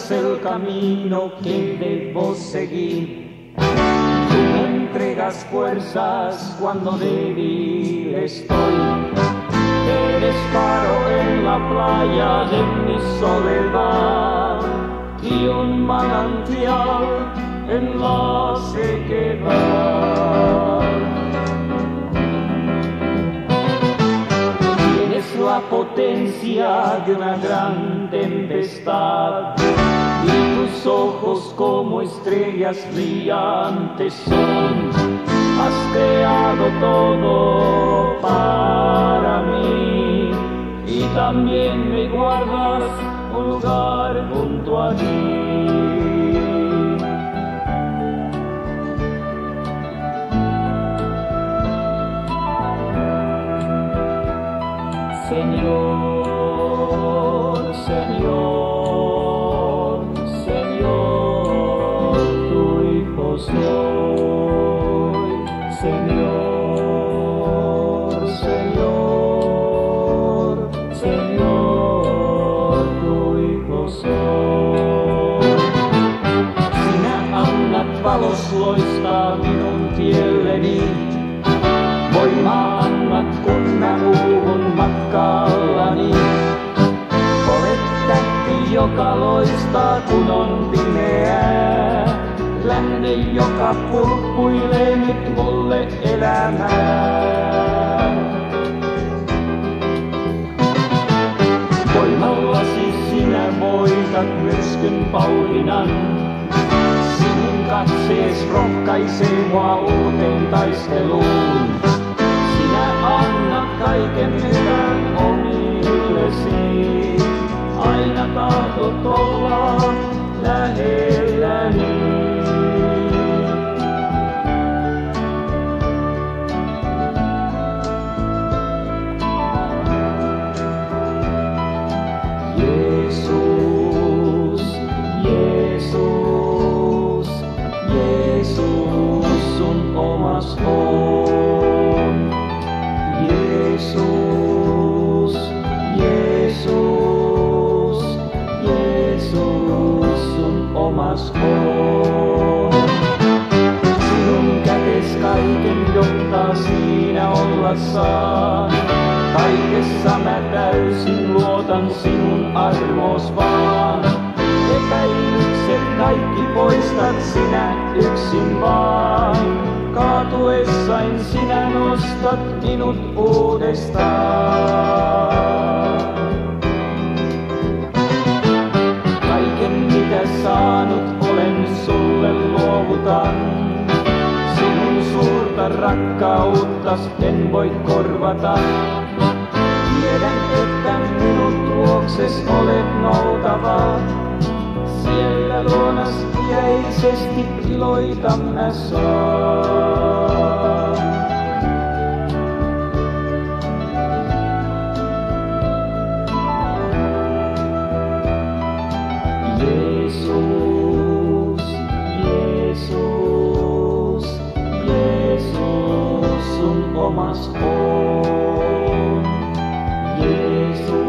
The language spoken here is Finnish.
indicarás el camino que debo seguir. Tú me entregas fuerzas cuando débil estoy. Eres faro en la playa de mi soledad y un manantial en la sequedad. Tienes la potencia de una gran tempestad y tus ojos como estrellas brillantes son. Has creado todo para mí y también me guardas un lugar junto a ti. Señor, Señor, Señor, tu Hijo soy. Señor, Señor, Señor, tu Hijo soy. Sinä annat valosloista minun tielleni, voimaa annat kun mä uuvun matkallani. Olet tähti, joka loistaa kun on pimeää, lähde joka pulppuilee nyt mulle elämää. Voimallasi sinä voitat myrskyn pauhinan, sinun katsees rohkaisee mua uuteen taisteluun. Sinä annat kaiken hyvän omillesi, aina tahdot olla lähelläni. Jeesus, Jeesus, Jeesus sun omas on. Jeesus, Jeesus, Jeesus sun omas on. Sinun kätes kaiken johtaa siinä olla saan. Kaikessa mä täysin luotan sinun armos vaan. Epäilykset kaikki poistat sinä yksin vaan. Kaatuessain sinä nostat minut uudestaan. Kaiken mitä saanut olen sulle luovutan. Sinun suurta rakkauttas en voi korvata. Tiedän, että minut luokses olet noutava. Siellä luonas iäisesti iloita mä saan. Jeesus, Jeesus, Jeesus sun omas on. Jeesus.